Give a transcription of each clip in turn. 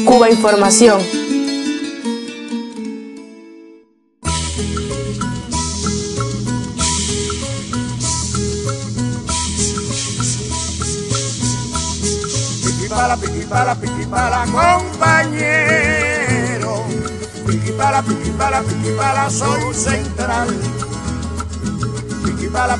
Cuba Información. Piquipala, compañero. Piquipala, sol central. Piquipala,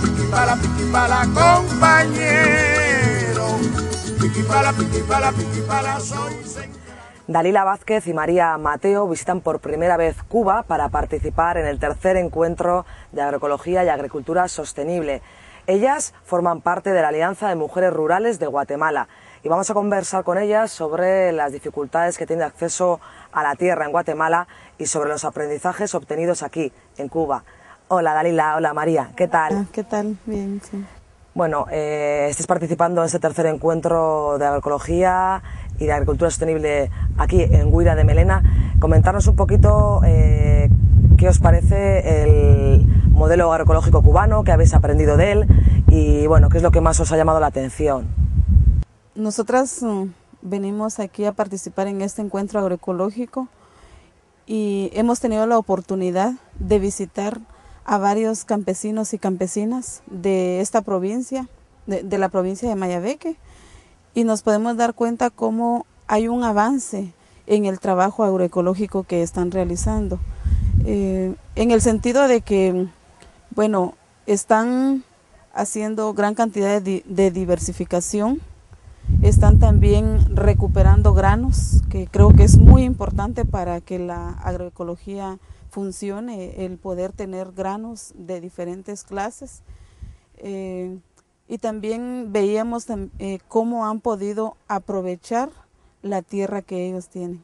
compañero. Piquipala, sol central. Dalila Vázquez y María Mateo visitan por primera vez Cuba para participar en el tercer encuentro de agroecología y agricultura sostenible. Ellas forman parte de la Alianza de Mujeres Rurales de Guatemala y vamos a conversar con ellas sobre las dificultades que tiene de acceso a la tierra en Guatemala y sobre los aprendizajes obtenidos aquí, en Cuba. Hola Dalila, hola María, ¿qué tal? ¿Qué tal? Bien, sí. Bueno, estáis participando en este tercer encuentro de agroecología y de agricultura sostenible aquí en Guira de Melena. Comentarnos un poquito qué os parece el modelo agroecológico cubano, qué habéis aprendido de él y bueno, qué es lo que más os ha llamado la atención. Nosotras venimos aquí a participar en este encuentro agroecológico y hemos tenido la oportunidad de visitar a varios campesinos y campesinas de esta provincia, de la provincia de Mayabeque, y nos podemos dar cuenta cómo hay un avance en el trabajo agroecológico que están realizando, en el sentido de que, bueno, están haciendo gran cantidad de diversificación, están también recuperando granos, que creo que es muy importante para que la agroecología funcione, el poder tener granos de diferentes clases. Y también veíamos cómo han podido aprovechar la tierra que ellos tienen.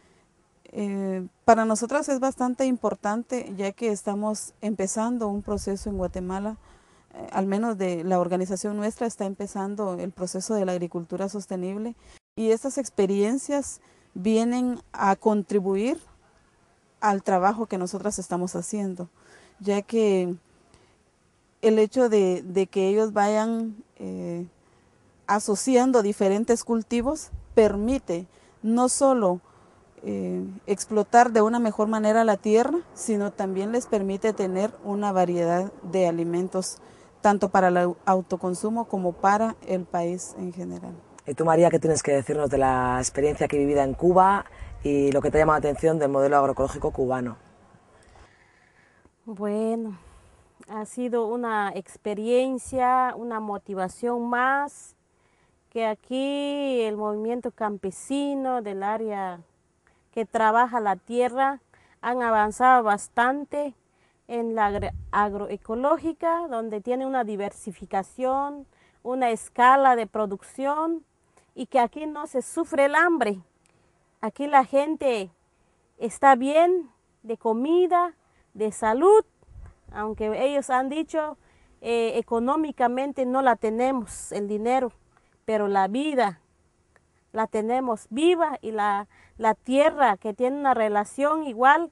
Para nosotras es bastante importante, ya que estamos empezando un proceso en Guatemala, al menos de la organización nuestra está empezando el proceso de la agricultura sostenible, y estas experiencias vienen a contribuir al trabajo que nosotras estamos haciendo, ya que el hecho de que ellos vayan asociando diferentes cultivos permite no solo explotar de una mejor manera la tierra, sino también les permite tener una variedad de alimentos, tanto para el autoconsumo como para el país en general. Y tú, María, ¿qué tienes que decirnos de la experiencia que vivida en Cuba y lo que te llama la atención del modelo agroecológico cubano? Bueno, ha sido una experiencia, una motivación más, que aquí el movimiento campesino del área que trabaja la tierra han avanzado bastante en la agroecológica, donde tiene una diversificación, una escala de producción y que aquí no se sufre el hambre. Aquí la gente está bien de comida, de salud, aunque ellos han dicho económicamente no la tenemos, el dinero, pero la vida la tenemos viva y la tierra que tiene una relación igual,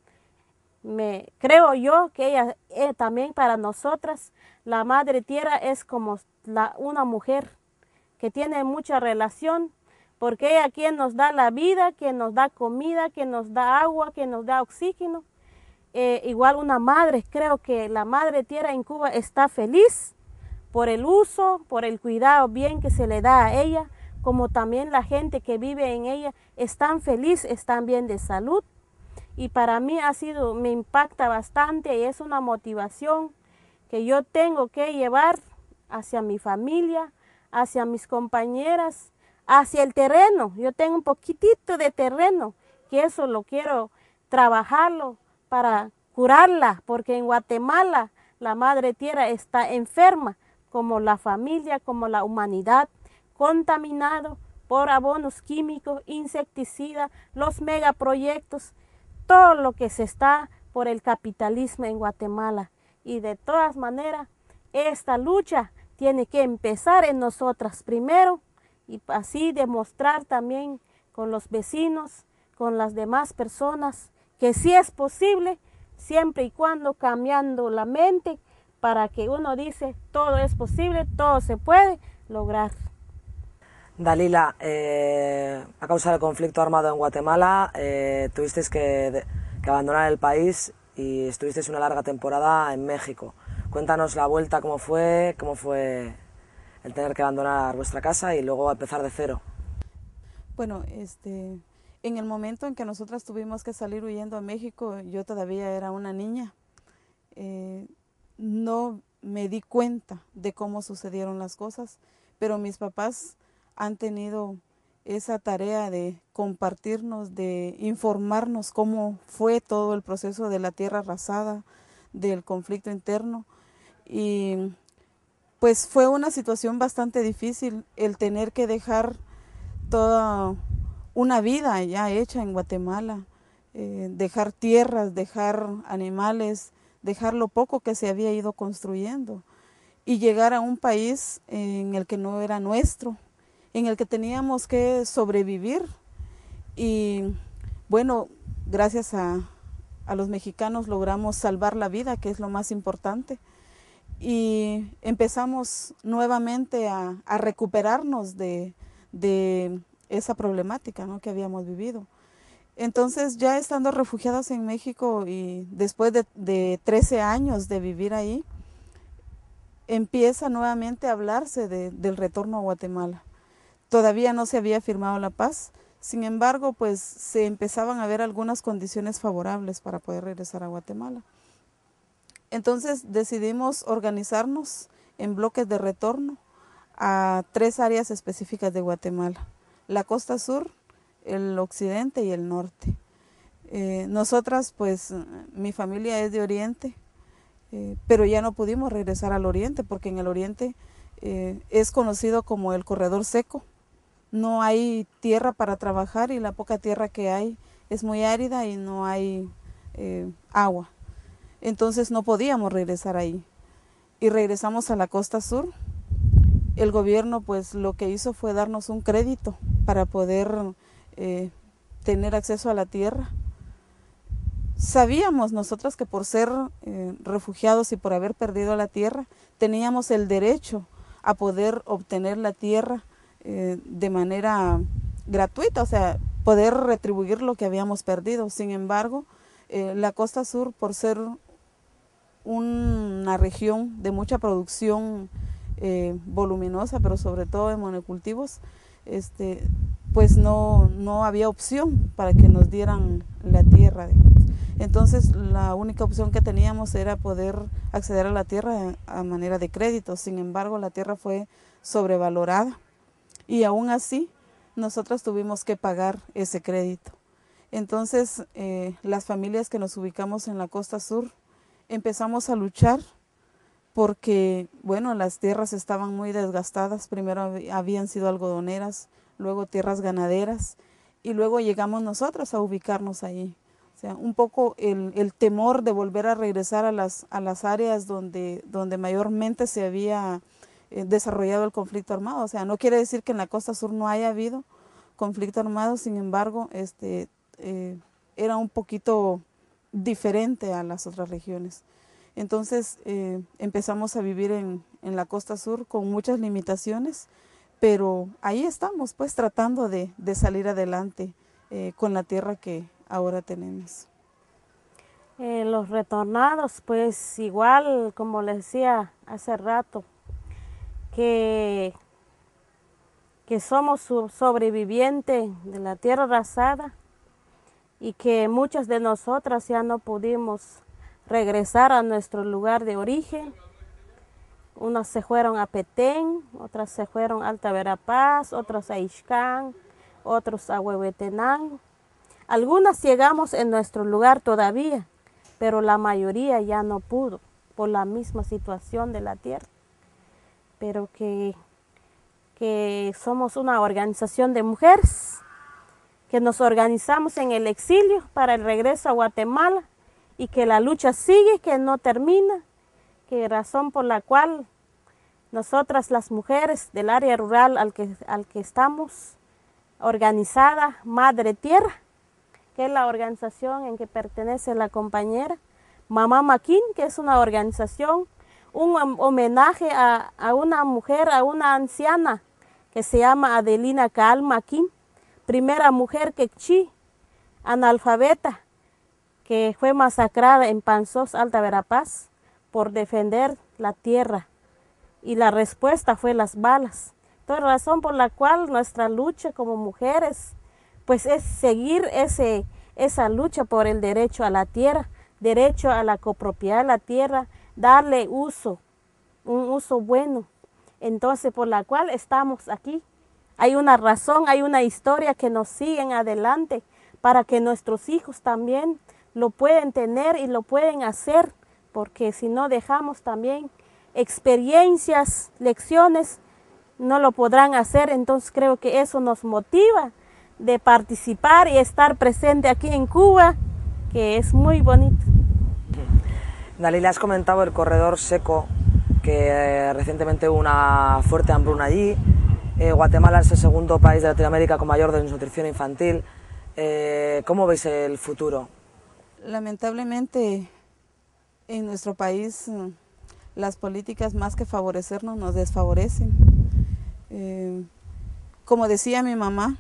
creo yo que ella también para nosotras, la madre tierra es como una mujer que tiene mucha relación, porque ella quien nos da la vida, quien nos da comida, quien nos da agua, quien nos da oxígeno. Igual una madre, creo que la madre tierra en Cuba está feliz por el uso, por el cuidado bien que se le da a ella, como también la gente que vive en ella están felices, están bien de salud. Y para mí me impacta bastante y es una motivación que yo tengo que llevar hacia mi familia, hacia mis compañeras, hacia el terreno. Yo tengo un poquitito de terreno, que eso lo quiero trabajarlo para curarla, porque en Guatemala la madre tierra está enferma, como la familia, como la humanidad, contaminado por abonos químicos, insecticidas, los megaproyectos, todo lo que se está por el capitalismo en Guatemala. Y de todas maneras, esta lucha tiene que empezar en nosotras primero y así demostrar también con los vecinos, con las demás personas, que sí es posible, siempre y cuando cambiando la mente para que uno dice todo es posible, todo se puede lograr. Dalila, a causa del conflicto armado en Guatemala, tuvisteis que abandonar el país y estuvisteis una larga temporada en México. Cuéntanos la vuelta, cómo fue el tener que abandonar vuestra casa y luego empezar de cero. Bueno, en el momento en que nosotras tuvimos que salir huyendo a México, yo todavía era una niña. No me di cuenta de cómo sucedieron las cosas, pero mis papás han tenido esa tarea de compartirnos, de informarnos cómo fue todo el proceso de la tierra arrasada, del conflicto interno. Y pues fue una situación bastante difícil el tener que dejar toda una vida ya hecha en Guatemala, dejar tierras, dejar animales, dejar lo poco que se había ido construyendo y llegar a un país en el que no era nuestro, en el que teníamos que sobrevivir. Y bueno, gracias a los mexicanos logramos salvar la vida, que es lo más importante, y empezamos nuevamente a recuperarnos de esa problemática, ¿no?, que habíamos vivido. Entonces, ya estando refugiadas en México y después de 13 años de vivir ahí, empieza nuevamente a hablarse del retorno a Guatemala. Todavía no se había firmado la paz, sin embargo, pues se empezaban a ver algunas condiciones favorables para poder regresar a Guatemala. Entonces decidimos organizarnos en bloques de retorno a 3 áreas específicas de Guatemala: la costa sur, el occidente y el norte. Nosotras, pues, mi familia es de oriente, pero ya no pudimos regresar al oriente porque en el oriente es conocido como el corredor seco. No hay tierra para trabajar y la poca tierra que hay es muy árida y no hay agua. Entonces no podíamos regresar ahí. Y regresamos a la costa sur. El gobierno, pues, lo que hizo fue darnos un crédito para poder tener acceso a la tierra. Sabíamos nosotros que por ser refugiados y por haber perdido la tierra, teníamos el derecho a poder obtener la tierra de manera gratuita, o sea, poder retribuir lo que habíamos perdido. Sin embargo, la costa sur, por ser una región de mucha producción voluminosa, pero sobre todo de monocultivos, pues no había opción para que nos dieran la tierra. Entonces la única opción que teníamos era poder acceder a la tierra a manera de crédito. Sin embargo, la tierra fue sobrevalorada y aún así nosotros tuvimos que pagar ese crédito. Entonces las familias que nos ubicamos en la costa sur empezamos a luchar porque, bueno, las tierras estaban muy desgastadas. Primero habían sido algodoneras, luego tierras ganaderas, y luego llegamos nosotros a ubicarnos ahí. O sea, un poco el temor de volver a regresar a las áreas donde mayormente se había desarrollado el conflicto armado. O sea, no quiere decir que en la costa sur no haya habido conflicto armado, sin embargo, era un poquito diferente a las otras regiones. Entonces empezamos a vivir en la costa sur con muchas limitaciones, pero ahí estamos, pues, tratando de salir adelante con la tierra que ahora tenemos. Los retornados, pues igual, como les decía hace rato, que somos sobrevivientes de la tierra arrasada y que muchas de nosotras ya no pudimos regresar a nuestro lugar de origen. Unas se fueron a Petén, otras se fueron a Alta Verapaz, otras a Ixcán, otros a Huehuetenango. Algunas llegamos en nuestro lugar todavía, pero la mayoría ya no pudo por la misma situación de la tierra. Pero que somos una organización de mujeres, que nos organizamos en el exilio para el regreso a Guatemala y que la lucha sigue, que no termina, que razón por la cual nosotras las mujeres del área rural al que estamos organizada, Madre Tierra, que es la organización en que pertenece la compañera Mamá Maquín, que es una organización, un homenaje a una mujer, a una anciana que se llama Adelina Calmaquín, primera mujer quechí, analfabeta, que fue masacrada en Panzós, Alta Verapaz, por defender la tierra. Y la respuesta fue las balas. Entonces, razón por la cual nuestra lucha como mujeres, pues es seguir esa lucha por el derecho a la tierra, derecho a la copropiedad de la tierra, darle uso, un uso bueno. Entonces, por la cual estamos aquí. Hay una razón, hay una historia que nos sigue en adelante para que nuestros hijos también lo pueden tener y lo pueden hacer, porque si no dejamos también experiencias, lecciones, no lo podrán hacer. Entonces creo que eso nos motiva de participar y estar presente aquí en Cuba, que es muy bonito. Dalila, has comentado el corredor seco, que recientemente hubo una fuerte hambruna allí. Guatemala es el segundo país de Latinoamérica con mayor desnutrición infantil. ¿Cómo veis el futuro? Lamentablemente, en nuestro país las políticas más que favorecernos nos desfavorecen. Como decía mi mamá,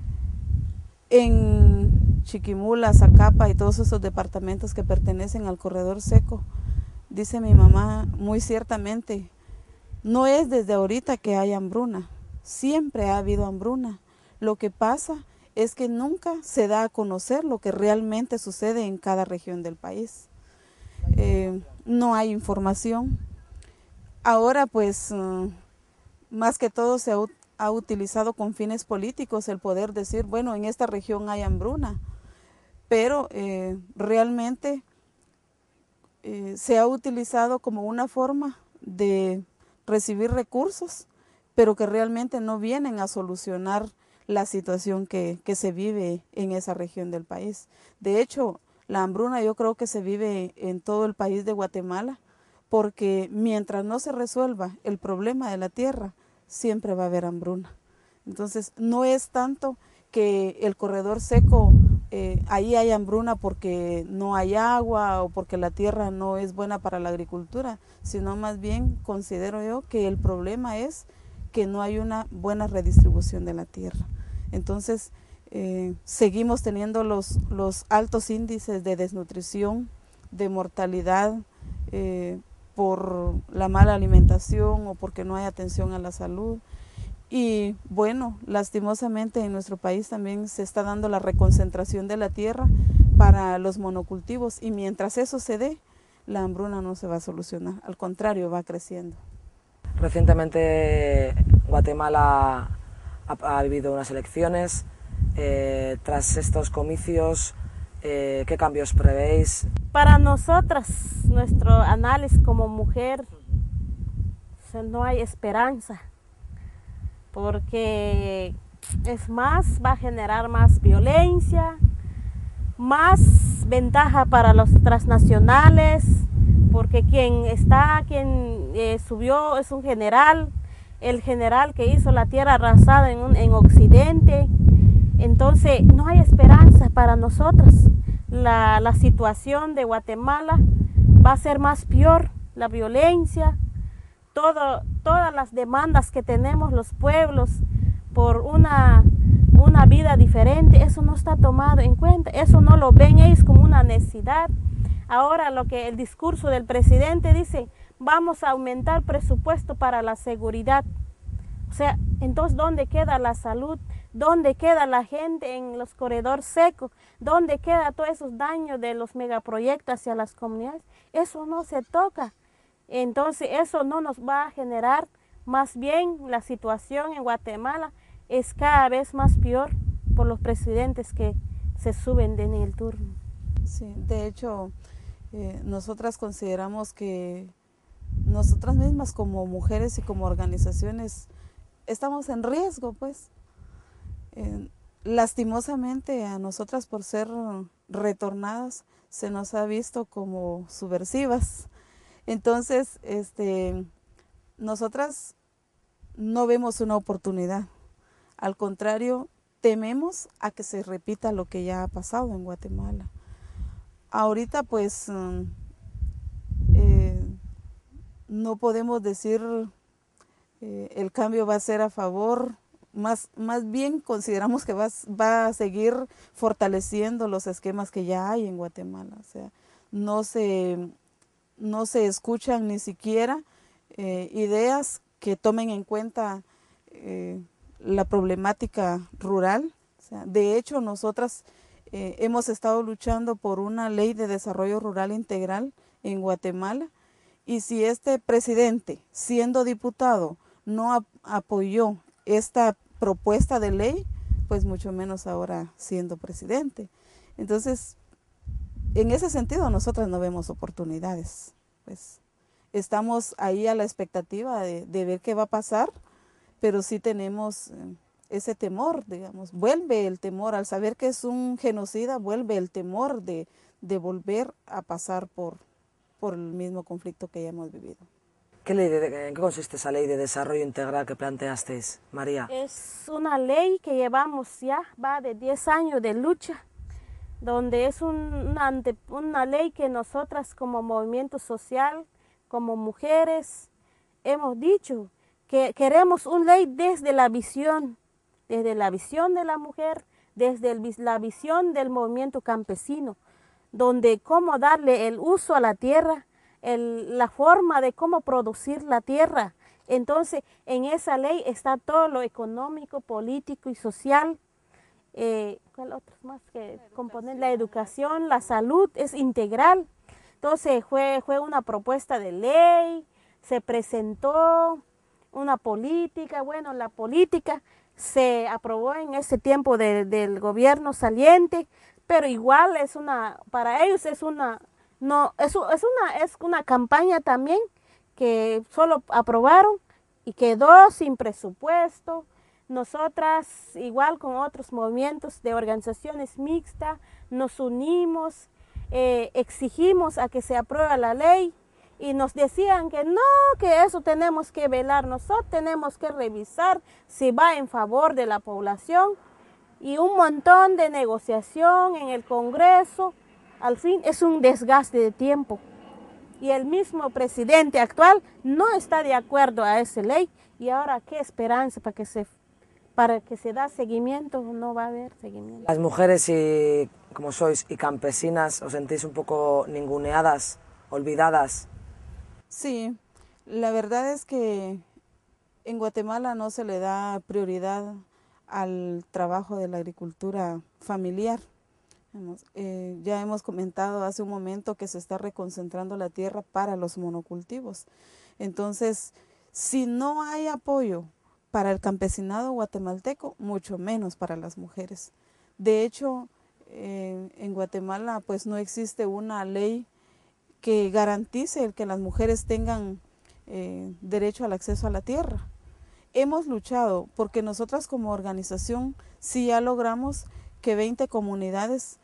en Chiquimula, Zacapa y todos esos departamentos que pertenecen al corredor seco, dice mi mamá muy ciertamente, no es desde ahorita que hay hambruna, siempre ha habido hambruna. Lo que pasa es que nunca se da a conocer lo que realmente sucede en cada región del país. No hay información. Ahora pues más que todo se ha utilizado con fines políticos el poder decir, bueno, en esta región hay hambruna, pero realmente se ha utilizado como una forma de recibir recursos, pero que realmente no vienen a solucionar la situación que se vive en esa región del país. De hecho, la hambruna yo creo que se vive en todo el país de Guatemala, porque mientras no se resuelva el problema de la tierra, siempre va a haber hambruna. Entonces, no es tanto que el corredor seco, ahí hay hambruna porque no hay agua o porque la tierra no es buena para la agricultura, sino más bien considero yo que el problema es que no hay una buena redistribución de la tierra. Entonces, seguimos teniendo los altos índices de desnutrición, de mortalidad, por la mala alimentación o porque no hay atención a la salud. Y bueno, lastimosamente en nuestro país también se está dando la reconcentración de la tierra para los monocultivos, y mientras eso se dé, la hambruna no se va a solucionar, al contrario, va creciendo. Recientemente Guatemala ha vivido unas elecciones. Tras estos comicios, ¿qué cambios prevéis? Para nosotras, nuestro análisis como mujer, no hay esperanza, porque es más, va a generar más violencia, más ventaja para los transnacionales, porque quien subió es un general, el general que hizo la tierra arrasada en Occidente. Entonces no hay esperanza para nosotros. La situación de Guatemala va a ser más peor, la violencia, todas las demandas que tenemos los pueblos por una vida diferente, eso no está tomado en cuenta, eso no lo ven ellos como una necesidad. Ahora lo que el discurso del presidente dice, vamos a aumentar presupuesto para la seguridad. O sea, entonces, ¿dónde queda la salud? ¿Dónde queda la gente en los corredores secos? ¿Dónde queda todos esos daños de los megaproyectos hacia las comunidades? Eso no se toca. Entonces, eso no nos va a generar, más bien la situación en Guatemala es cada vez más peor por los presidentes que se suben en el turno. Sí, de hecho, nosotras consideramos que nosotras mismas como mujeres y como organizaciones estamos en riesgo, pues. Lastimosamente a nosotras, por ser retornadas, se nos ha visto como subversivas. Entonces, nosotras no vemos una oportunidad. Al contrario, tememos a que se repita lo que ya ha pasado en Guatemala. Ahorita pues no podemos decir el cambio va a ser a favor, más bien consideramos que va a seguir fortaleciendo los esquemas que ya hay en Guatemala. O sea, no se escuchan ni siquiera ideas que tomen en cuenta la problemática rural. O sea, de hecho, nosotras hemos estado luchando por una ley de desarrollo rural integral en Guatemala, y si este presidente, siendo diputado, no apoyó esta propuesta de ley, pues mucho menos ahora siendo presidente. Entonces, en ese sentido, nosotras no vemos oportunidades. Pues estamos ahí a la expectativa de ver qué va a pasar, pero sí tenemos ese temor, digamos, vuelve el temor, al saber que es un genocida, vuelve el temor de volver a pasar por el mismo conflicto que ya hemos vivido. ¿En qué consiste esa ley de desarrollo integral que planteasteis, María? Es una ley que llevamos ya, va de 10 años de lucha, donde es una ley que nosotras como movimiento social, como mujeres, hemos dicho que queremos una ley desde la visión de la mujer, desde la visión del movimiento campesino, donde cómo darle el uso a la tierra, la forma de cómo producir la tierra. Entonces, en esa ley está todo lo económico, político y social. ¿Cuál otros más que componer? La educación, la salud, es integral. Entonces, fue una propuesta de ley, se presentó una política, bueno, la política se aprobó en ese tiempo del gobierno saliente, pero igual para ellos es una campaña también que solo aprobaron y quedó sin presupuesto. Nosotras, igual con otros movimientos de organizaciones mixtas, nos unimos, exigimos a que se apruebe la ley y nos decían que no, que eso tenemos que velar, nosotros tenemos que revisar si va en favor de la población, y un montón de negociación en el Congreso. Al fin es un desgaste de tiempo y el mismo presidente actual no está de acuerdo a esa ley, y ahora qué esperanza para que se da seguimiento. No va a haber seguimiento. Las mujeres, como sois, y campesinas, ¿os sentís un poco ninguneadas, olvidadas? Sí, la verdad es que en Guatemala no se le da prioridad al trabajo de la agricultura familiar. Ya hemos comentado hace un momento que se está reconcentrando la tierra para los monocultivos. Entonces, si no hay apoyo para el campesinado guatemalteco, mucho menos para las mujeres. De hecho, en Guatemala pues no existe una ley que garantice el que las mujeres tengan derecho al acceso a la tierra. Hemos luchado porque nosotras como organización sí ya logramos que en 20 comunidades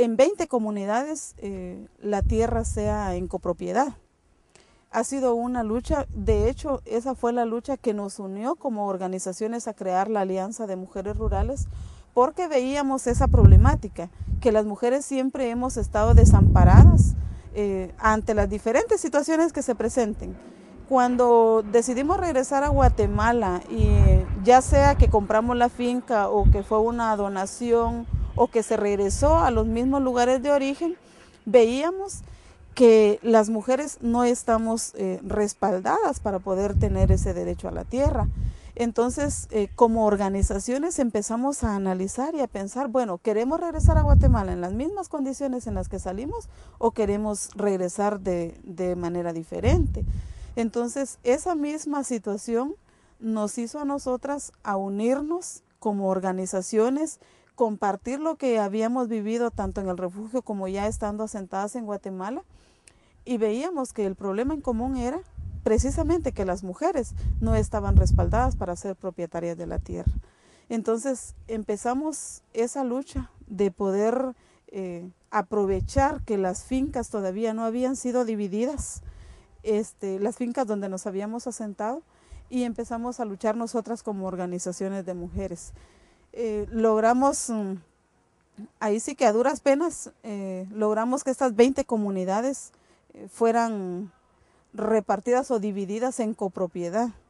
la tierra sea en copropiedad. Ha sido una lucha, de hecho esa fue la lucha que nos unió como organizaciones a crear la Alianza de Mujeres Rurales, porque veíamos esa problemática, que las mujeres siempre hemos estado desamparadas ante las diferentes situaciones que se presenten. Cuando decidimos regresar a Guatemala, y ya sea que compramos la finca o que fue una donación o que se regresó a los mismos lugares de origen, veíamos que las mujeres no estamos respaldadas para poder tener ese derecho a la tierra. Entonces, como organizaciones empezamos a analizar y a pensar, bueno, ¿queremos regresar a Guatemala en las mismas condiciones en las que salimos o queremos regresar de manera diferente? Entonces, esa misma situación nos hizo a nosotras a unirnos como organizaciones, compartir lo que habíamos vivido tanto en el refugio como ya estando asentadas en Guatemala, y veíamos que el problema en común era precisamente que las mujeres no estaban respaldadas para ser propietarias de la tierra. Entonces empezamos esa lucha de poder aprovechar que las fincas todavía no habían sido divididas, las fincas donde nos habíamos asentado, y empezamos a luchar nosotras como organizaciones de mujeres. Logramos, ahí sí que a duras penas, logramos que estas 20 comunidades fueran repartidas o divididas en copropiedad.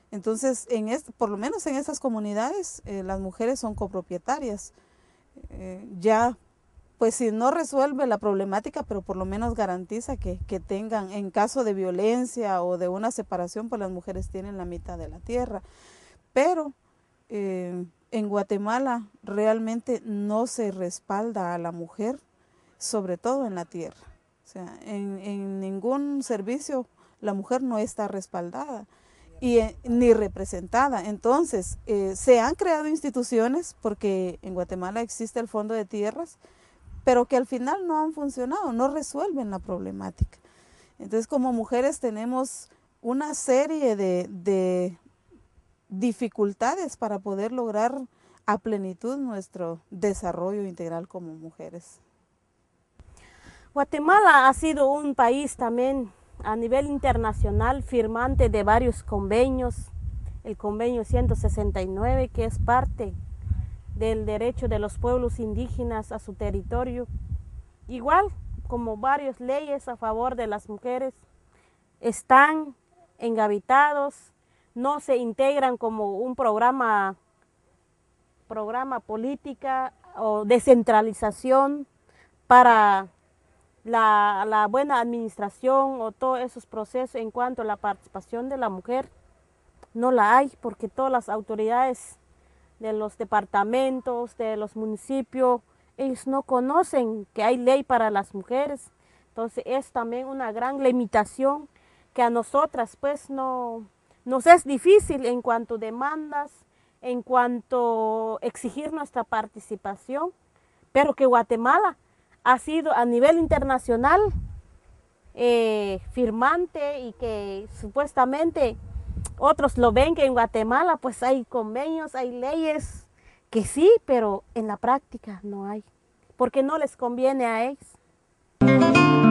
Entonces, por lo menos en estas comunidades, las mujeres son copropietarias. Ya, pues si no resuelve la problemática, pero por lo menos garantiza que tengan, en caso de violencia o de una separación, pues las mujeres tienen la mitad de la tierra. Pero en Guatemala realmente no se respalda a la mujer, sobre todo en la tierra. O sea, en ningún servicio la mujer no está respaldada y ni representada. Entonces, se han creado instituciones, porque en Guatemala existe el Fondo de Tierras, pero que al final no han funcionado, no resuelven la problemática. Entonces, como mujeres tenemos una serie de dificultades para poder lograr a plenitud nuestro desarrollo integral como mujeres. Guatemala ha sido un país también a nivel internacional firmante de varios convenios, el convenio 169, que es parte del derecho de los pueblos indígenas a su territorio, igual como varias leyes a favor de las mujeres, están engavitados, no se integran como un programa política o descentralización para la buena administración o todos esos procesos en cuanto a la participación de la mujer. No la hay, porque todas las autoridades de los departamentos, de los municipios, ellos no conocen que hay ley para las mujeres. Entonces es también una gran limitación que a nosotras pues nos es difícil en cuanto a demandas, en cuanto a exigir nuestra participación, pero que Guatemala ha sido a nivel internacional firmante, y que supuestamente otros lo ven que en Guatemala pues hay convenios, hay leyes que sí, pero en la práctica no hay, porque no les conviene a ellos.